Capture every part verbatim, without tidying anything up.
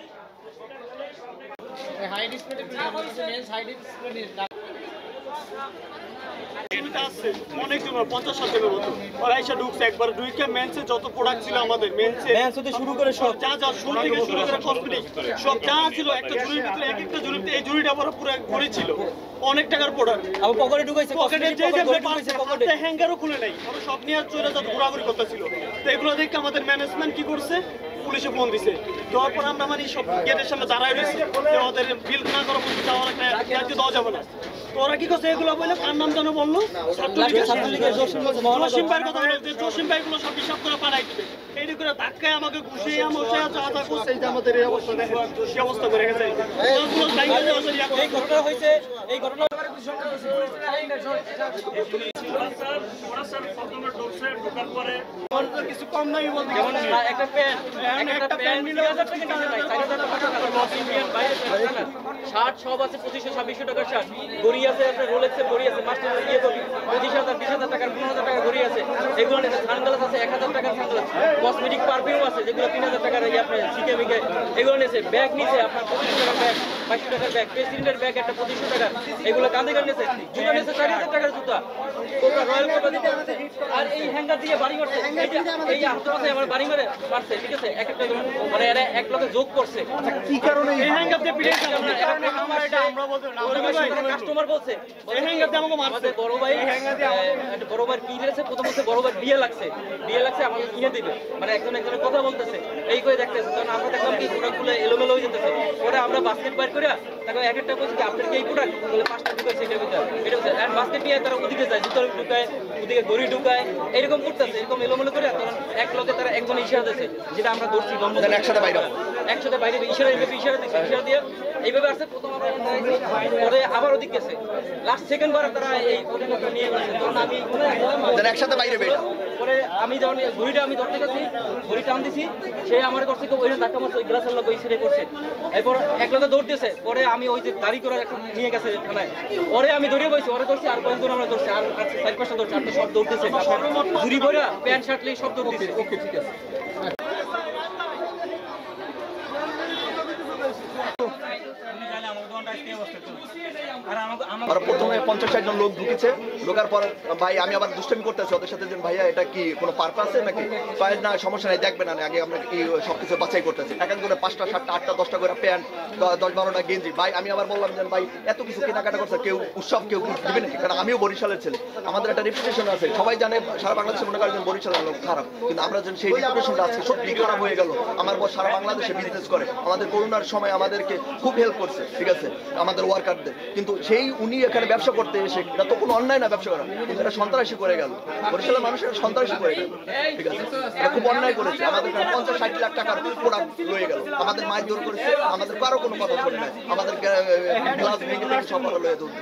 High display men's high display অনেকজন পঞ্চাশ ষাট জনের মতো ওরা এসে ঢুকছে একবার ঢুকে মেন্সে যত প্রোডাক্ট ছিল আমাদের মেন্সে মেন্স হতে শুরু করে সব যা যা শুরু থেকে শুরু করে কসমেটিক সব যা ছিল একটা ঝুড়ির ভিতরে এক একটা ঝুড়িতে এই ঝুড়িটা বড় পুরো ভরে ছিল অনেক টাকার প্রোডাক্ট আবার পকেটে ঢুকাইছে পকেটে যে যে পারছে পকেটে হ্যাঙ্গারও খুলে নাই ওরা সব নিয়ে চলে যত ঘোরাঘুরি করতেছিল তো এগুলো দেখে আমাদের ম্যানেজমেন্ট কি করছে পুলিশে ফোন দিছে দেওয়ার পর আমরা মানে সব গেটের সামনে দাঁড়ায় রয়েছি যে আমাদের বিল না করা পর্যন্ত যাওয়ার একটা কাজ দেওয়া যাবে না তো ওরা কি করছে এগুলো বলে কার নাম যেন বললো ছাত্রলীগের জসিম ভাইয়ের কথা বলে যে জসিম ভাইগুলো সব হিসাব করে পাঠাই দিবে এই করে ধাক্কায় আমাকে ঘুষিয়ে মশাই যা যা করছে এই যে আমাদের এই অবস্থা দেখেন সেই অবস্থা করে গেছে এই ঘটনা হয়েছে এই ঘটনা কিছু কম নাই বলতে একটা প্যান্ট একটা প্যান্ট নিলে ষাট সব আছে পঁচিশশো ছাব্বিশশো টাকার শার্ট গড়ি আছে আপনার রোলেক্সের গড়ি আছে মাস্টার ইয়ে গড়ি পঁচিশ হাজার বিশ হাজার টাকার পনেরো হাজার টাকার গড়ি আছে এগুলো নিচ্ছে সানগ্লাস আছে এক হাজার টাকার সানগ্লাস কসমেটিক পারফিউম আছে যেগুলো তিন হাজার টাকার ইয়ে আপনার শিখে মিখে এগুলো নিচ্ছে ব্যাগ নিচ্ছে আপনার পঁচিশশো টাকার ব্যাগ বাইশশো টাকার ব্যাগ প্রেসিডেন্টের ব্যাগ একটা পঁচিশশো টাকার এগুলো কাঁধে কাঁধে নিচ্ছে জুতা নিচ্ছে চারি হাজার টাকার জুতা কোবরা রয়্যাল কোবরা দিতে আর এই হ্যাঙ্গার দিয়ে বাড়ি মারছে এই হাতে মাথায় আমার বাড়ি মারে মারছে ঠিক আছে এক একটা মানে এরা এক লোকে যোগ করছে কি কারণে এই হ্যাঙ্গার দিয়ে পিটাইছে আমরা এটা আমরা বলতে না কাস্টমার বলছে এই হ্যাঙ্গার দিয়ে আমাকে মারছে বড় ভাই হ্যাঙ্গার দিয়ে একটা বড় ভাই কি দিয়েছে প্রথম হচ্ছে বড় ভাই বিয়ে লাগছে বিয়ে লাগছে আমাকে কিনে দিবে মানে একজন একজনের কথা বলতেছে এই করে দেখতেছে কারণ আমরা দেখলাম কি প্রোডাক্টগুলো এলোমেলো হয়ে যেতেছে পরে আমরা বাস্কেট বাইর করে তাকে এক একটা বলছি আপনার কি এই প্রোডাক্ট বলে পাঁচটা ঢুকাইছে এটার ভিতরে এটা হচ্ছে আর বাস্কেট নিয়ে তারা ওদিকে যায় জুতোর ঢুকায় ওদিকে গড়ি ঢুকায় এরকম করতেছে এরকম এলোমেলো করে তখন এক লোকে তারা একজন ইশারা দিয়েছে যেটা আমরা ধরছি বন্ধ একসাথে বাইরে একসাথে বাইরে ইশারা এইভাবে ইশারা দিচ্ছে ইশারা দিয়ে এইভাবে আসছে প্রথম আমরা পরে আবার ওদিক গেছে লাস্ট সেকেন্ড বার তারা এই প্রোডাক্টটা নিয়ে গেছে তখন আমি একসাথে বাইরে বের পরে আমি যখন ঘড়িটা আমি ধরতে গেছি ঘড়ি টান দিছি সে আমার করছে ওই ধাক্কা মারছে ওই গ্লাসের লোক ওই ছেড়ে করছে এরপর এক লোকে দৌড় দিয়েছে পরে আমি ওই যে গাড়ি করে এখন নিয়ে গেছে থানায় পরে আমি দৌড়িয়ে বসছি ওরে ধরছি আর কয়েকজন আমরা ধরছি আর চার পাঁচটা ধরছি আর তো সব দৌড়তেছে ঘুরি বইরা প্যান্ট শার্ট লিয়ে সব দৌড়তেছে ওকে ঠিক আছে প্রথমে পঞ্চাশ ষাট জন লোক ঢুকেছে ঢোকার পর ভাই আমি আবার দুষ্টামি করতেছি ওদের সাথে যে ভাইয়া এটা কি কোনো পারপাস আছে নাকি না সমস্যা নেই দেখবেন না আগে আমরা এই সবকিছু বাছাই করতেছি এক এক করে পাঁচটা সাতটা আটটা দশটা করে প্যান্ট দশ বারোটা গেঞ্জি ভাই আমি আবার বললাম যে ভাই এত কিছু কেনাকাটা করছে কেউ উৎসব কেউ দিবে নাকি কারণ আমিও বরিশালের ছেলে আমাদের একটা রেপুটেশন আছে সবাই জানে সারা বাংলাদেশে মনে করেন বরিশালের লোক খারাপ কিন্তু আমরা যেন সেই রেপুটেশনটা আছে সত্যি খারাপ হয়ে গেল আমার বস সারা বাংলাদেশে বিজনেস করে আমাদের করোনার সময় আমাদেরকে খুব হেল্প করছে ঠিক আছে আমাদের ওয়ার্কারদের কিন্তু সেই উনি এখানে ব্যবসা করতে এসে এটা তো কোনো অন্যায় না ব্যবসা করা কিন্তু এটা সন্ত্রাসী করে গেল বরিশালের মানুষের সন্ত্রাসী করে গেল ঠিক আছে এটা খুব অন্যায় করেছে আমাদের পঞ্চাশ ষাট লাখ টাকার প্রোডাক্ট রয়ে গেল আমাদের মায়ের জোর করেছে আমাদের কারো কোনো কথা শোনে না আমাদের গ্লাস ভেঙে ভেঙে সব লয়ে দৌড়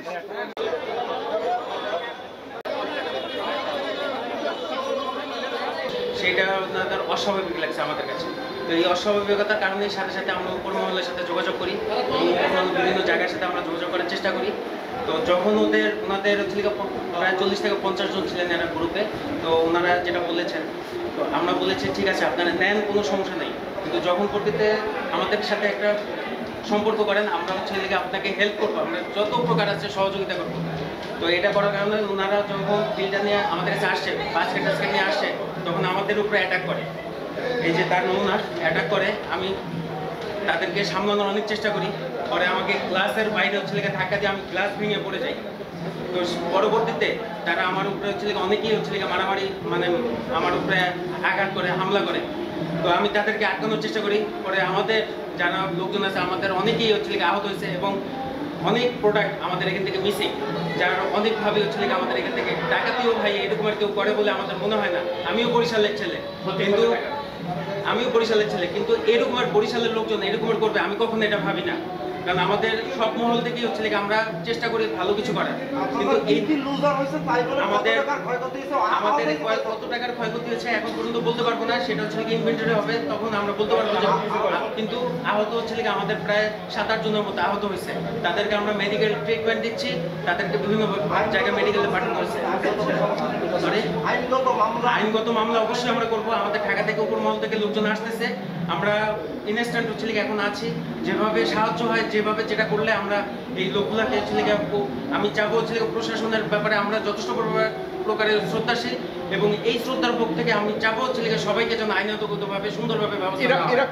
সেটা আপনাদের অস্বাভাবিক লাগছে আমাদের কাছে তো এই অস্বাভাবিকতার কারণে সাথে সাথে আমরা উপর মহলের সাথে যোগাযোগ করি এবং উপর মহল বিভিন্ন জায়গার সাথে আমরা যোগাযোগ করার চেষ্টা করি তো যখন ওদের ওনাদের হচ্ছে প্রায় চল্লিশ থেকে পঞ্চাশ জন ছিলেন এরা গ্রুপে তো ওনারা যেটা বলেছেন তো আমরা বলেছি ঠিক আছে আপনারা নেন কোনো সমস্যা নেই কিন্তু যখন পরবর্তীতে আমাদের সাথে একটা সম্পর্ক করেন আমরা হচ্ছে এদিকে আপনাকে হেল্প করবো আমরা যত প্রকার আছে সহযোগিতা করবো তো এটা করার কারণে ওনারা যখন বিলটা নিয়ে আমাদের কাছে আসছে বাস্কেট টাস্কেট নিয়ে আসছে তখন আমাদের উপরে অ্যাটাক করে এই যে তার নমুনা অ্যাটাক করে আমি তাদেরকে সামলানোর অনেক চেষ্টা করি পরে আমাকে ক্লাসের বাইরে হচ্ছে লেগে ধাক্কা দিয়ে আমি ক্লাস ভেঙে পড়ে যাই তো পরবর্তীতে তারা আমার উপরে হচ্ছে লেগে অনেকেই হচ্ছে লেগে মারামারি মানে আমার উপরে আঘাত করে হামলা করে তো আমি তাদেরকে আটকানোর চেষ্টা করি পরে আমাদের যারা লোকজন আছে আমাদের অনেকেই হচ্ছে লেগে আহত হয়েছে এবং অনেক প্রোডাক্ট আমাদের এখান থেকে মিসিং যারা অনেকভাবে হচ্ছে লেগে আমাদের এখান থেকে ডাকাতিও ভাই এরকম আর কেউ করে বলে আমাদের মনে হয় না আমিও বরিশালের ছেলে কিন্তু আমিও বরিশালের ছেলে কিন্তু এরকম আর বরিশালের লোকজন এরকম করবে আমি কখনো এটা ভাবি না কারণ আমাদের সব মহল থেকেই হচ্ছে আমরা চেষ্টা করি ভালো কিছু করার কিন্তু এই আমাদের আমাদের কত টাকার ক্ষয়ক্ষতি হয়েছে এখন পর্যন্ত বলতে পারবো না সেটা হচ্ছে ইনভেন্টরি হবে তখন আমরা বলতে পারবো যে কিন্তু আহত হচ্ছে আমাদের প্রায় সাত আট জনের মতো আহত হয়েছে তাদেরকে আমরা মেডিকেল ট্রিটমেন্ট দিচ্ছি তাদেরকে বিভিন্ন জায়গায় মেডিকেলে পাঠানো হয়েছে আইনগত মামলা অবশ্যই আমরা করবো আমাদের ঢাকা থেকে উপর মহল থেকে লোক লোকজন আসতেছে, আমরা ইনস্ট্যান্ট হচ্ছে লিগে এখন আছি, যেভাবে সাহায্য হয়, যেভাবে যেটা করলে আমরা এই লোকগুলাকে হচ্ছে লিগে আমি চাবো হচ্ছে লিগে প্রশাসনের ব্যাপারে আমরা যথেষ্ট প্রকারের শ্রদ্ধাশীল, এবং এই শ্রদ্ধার পক্ষ থেকে আমি চাবো হচ্ছে লিগে সবাইকে যেন আইনগতভাবে সুন্দরভাবে ব্যবস্থা নেওয়া হয়।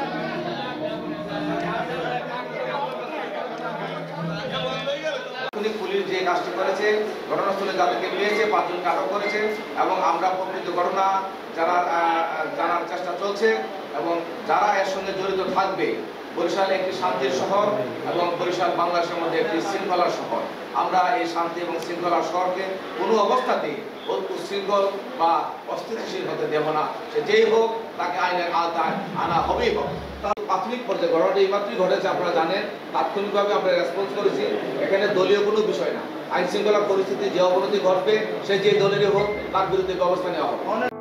পুলিশ যে কাজটি করেছে, ঘটনাস্থলে যাদেরকে পেয়েছে পাঁচজনকে আটক করেছে, এবং আমরা প্রকৃত ঘটনা জানার জানার চেষ্টা চলছে, এবং যারা এর সঙ্গে জড়িত থাকবে। বরিশাল একটি শান্তির শহর এবং বরিশাল বাংলাদেশের মধ্যে একটি শৃঙ্খলার শহর। আমরা এই শান্তি এবং শৃঙ্খলার শহরকে কোনো অবস্থাতেই উচ্ছৃঙ্খল বা অস্থিতিশীল হতে দেব না। সে যেই হোক তাকে আইনের আওতায় আনা হবেই হোক। তার প্রাথমিক পর্যায়ে ঘটনাটি এইমাত্রই ঘটেছে, আপনারা জানেন। তাৎক্ষণিকভাবে আমরা রেসপন্স করেছি। এখানে দলীয় কোনো বিষয় না, আইন শৃঙ্খলা পরিস্থিতি যে অবনতি ঘটবে সে যে দলেরই হোক তার বিরুদ্ধে ব্যবস্থা নেওয়া হবে।